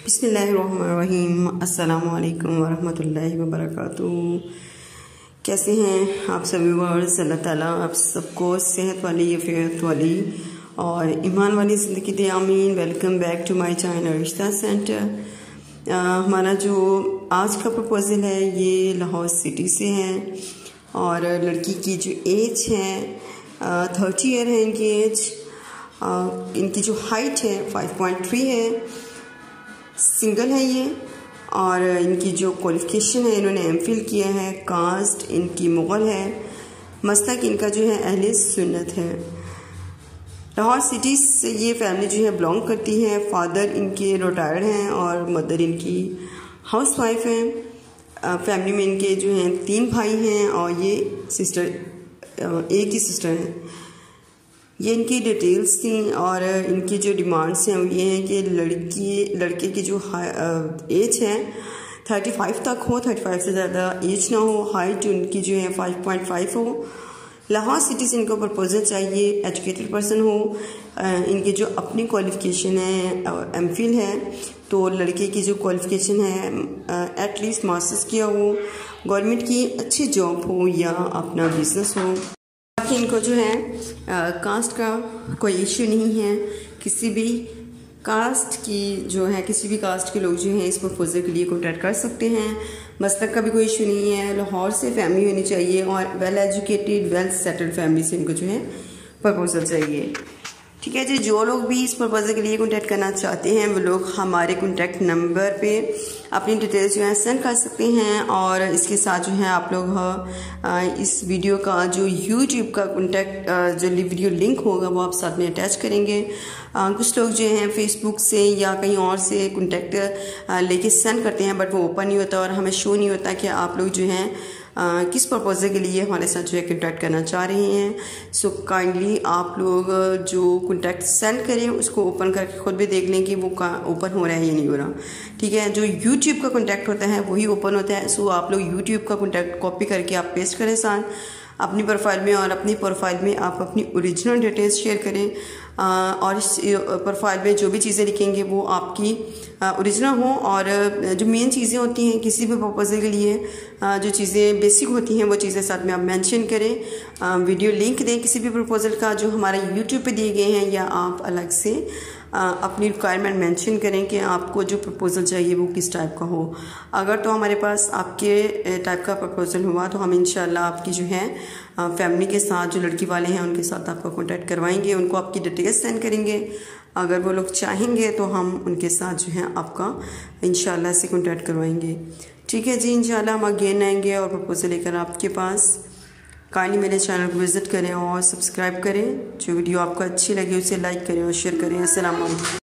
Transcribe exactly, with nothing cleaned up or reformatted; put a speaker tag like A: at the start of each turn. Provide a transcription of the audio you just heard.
A: بسم اللہ الرحمن الرحیم۔ السلام علیکم ورحمۃ اللہ وبرکاتہ۔ کیسے ہیں آپ سبھی ورز؟ اللہ تعالیٰ آپ سب کو صحت والی، عافیت والی اور ایمان والی زندگی دے، آمین۔ Welcome back to my channel رشتہ سینٹر۔ ہمارا جو آج کا پرپوزل ہے یہ لاہور سٹی سے ہے اور لڑکی کی جو ایج ہے تھرٹی ایئر ہے ان کی ایج۔ ان کی جو ہائٹ ہے فائیو پوائنٹ تھری ہے، سنگل ہے یہ، اور ان کی جو کوالیفیکیشن ہے انہوں نے ایم فل کیا ہے، کاسٹ ان کی مغل ہے، مسلک ان کا جو ہے اہل سنت ہے۔ لاہور سٹی سے یہ فیملی جو ہے بلانگ کرتی ہے۔ فادر ان کے ریٹائرڈ ہیں اور مدر ان کی ہاؤس وائف ہیں۔ فیملی میں ان کے جو ہیں تین بھائی ہیں اور یہ سسٹر ایک ہی سسٹر ہیں۔ یہ ان کی ڈیٹیلز تھیں اور ان کی جو ڈیمانڈس ہیں وہ یہ ہیں کہ لڑکی لڑکے کی جو ایج ہے تھرٹی فائیو تک ہو، تھرٹی فائیو سے زیادہ ایج نہ ہو، ہائٹ ان کی جو ہے فائیو پوائنٹ فائیو ہو۔ لاہور سٹی سے ان کو پرپوزل چاہیے، ایجوکیٹڈ پرسن ہو، ان کی جو اپنی کوالیفیکیشن ہے ایم فل ہے، تو لڑکے کی جو کوالیفیکیشن ہے ایٹ لیسٹ ماسٹرز کیا ہو، گورنمنٹ کی اچھی جاب ہو یا اپنا بزنس ہو۔ باقی ان کو جو ہے کاسٹ کا کوئی ایشو نہیں ہے، کسی بھی کاسٹ کی جو ہے کسی بھی کاسٹ کے لوگ جو ہیں اس پرپوزل کے لیے کانٹیکٹ کر سکتے ہیں۔ مسلک کا بھی کوئی ایشو نہیں ہے، لاہور سے فیملی ہونی چاہیے اور well educated well settled family سے ان کو جو ہے پرپوزل چاہیے۔ ٹھیک ہے جی، جو لوگ بھی اس پرپوزل کے لیے کانٹیکٹ کرنا چاہتے ہیں وہ لوگ ہمارے کانٹیکٹ نمبر پہ اپنی ڈیٹیلز جو ہے سینڈ کر سکتے ہیں، اور اس کے ساتھ جو ہے آپ لوگ اس ویڈیو کا جو یوٹیوب کا کانٹیکٹ جو ویڈیو لنک ہوگا وہ آپ ساتھ میں اٹیچ کریں گے۔ کچھ لوگ جو ہیں فیس بک سے یا کہیں اور سے کانٹیکٹ لے کے سینڈ کرتے ہیں بٹ وہ اوپن نہیں ہوتا اور ہمیں شو نہیں ہوتا کہ آپ لوگ جو ہیں کس پرپوزل کے لیے ہمارے ساتھ جو ہے کنٹیکٹ کرنا چاہ رہے ہیں۔ سو کائنڈلی آپ لوگ جو کنٹیکٹ سینڈ کریں اس کو اوپن کر کے خود بھی دیکھ لیں کہ وہ اوپن ہو رہا ہے یا نہیں ہو رہا۔ ٹھیک ہے، جو یوٹیوب کا کنٹیکٹ ہوتا ہے وہی اوپن ہوتا ہے۔ سو آپ لوگ یوٹیوب کا کنٹیکٹ کاپی کر کے آپ پیسٹ کریں ساتھ اپنی پروفائل میں، اور اپنی پروفائل میں آپ اپنی اوریجنل ڈیٹیلز شیئر کریں، اور اس پروفائل میں جو بھی چیزیں لکھیں گے وہ آپ کی اوریجنل ہوں، اور جو مین چیزیں ہوتی ہیں کسی بھی پرپوزل کے لیے جو چیزیں بیسک ہوتی ہیں وہ چیزیں ساتھ میں آپ مینشن کریں۔ ویڈیو لنک دیں کسی بھی پرپوزل کا جو ہمارے یوٹیوب پہ دیے گئے ہیں، یا آپ الگ سے اپنی ریکوائرمنٹ مینشن کریں کہ آپ کو جو پرپوزل چاہیے وہ کس ٹائپ کا ہو۔ اگر تو ہمارے پاس آپ کے ٹائپ کا پرپوزل ہوا تو ہم انشاءاللہ آپ کی جو ہے فیملی کے ساتھ جو لڑکی والے ہیں ان کے ساتھ آپ کا کانٹیکٹ کروائیں گے، ان کو آپ کی ڈیٹیلز سینڈ کریں گے۔ اگر وہ لوگ چاہیں گے تو ہم ان کے ساتھ جو ہے آپ کا انشاءاللہ سے کانٹیکٹ کروائیں گے۔ ٹھیک ہے جی، انشاءاللہ ہم اگین آئیں گے اور پرپوزل لے کر آپ کے پاس۔ کائنڈلی میرے چینل کو وزٹ کریں اور سبسکرائب کریں۔ جو ویڈیو آپ کو اچھی لگے اسے لائک کریں اور شیئر کریں۔ السلام علیکم۔